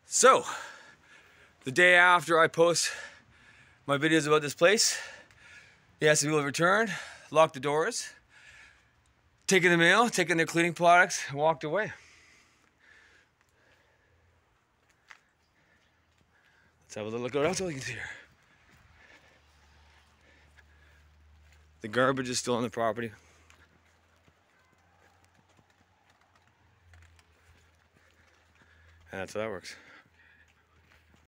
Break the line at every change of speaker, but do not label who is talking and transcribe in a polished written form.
So, the day after I post my videos about this place, the SB will have returned, locked the doors, taken the mail, taken their cleaning products, and walked away. Let's have a little look out. That's all you can see here. The garbage is still on the property. And that's how that works.